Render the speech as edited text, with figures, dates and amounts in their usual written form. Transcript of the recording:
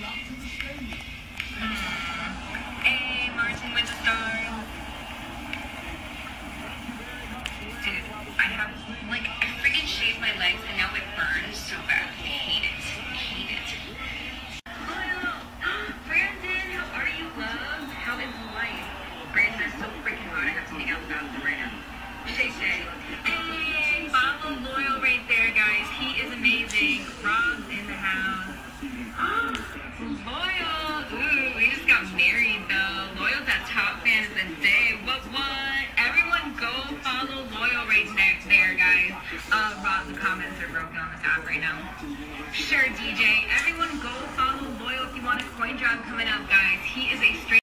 Hey, Martin with the stars. Dude, I have, like, I freaking shaved my legs and now it burns so bad. I hate it. I hate it. Brandon, how are you, love? How is life? Brandon, it's so freaking hot. I have to take out the bathroom right now. Shay Shay. Hey, Follow Loyal right there, guys. He is amazing. Rob's in the house. Loyal. Ooh, we just got married, though. Loyal's that top fan of the day. What? Everyone go follow Loyal right there, guys. Rob, the comments are broken on this app right now. Sure, DJ. Everyone go follow Loyal if you want a coin drop coming up, guys. He is a straight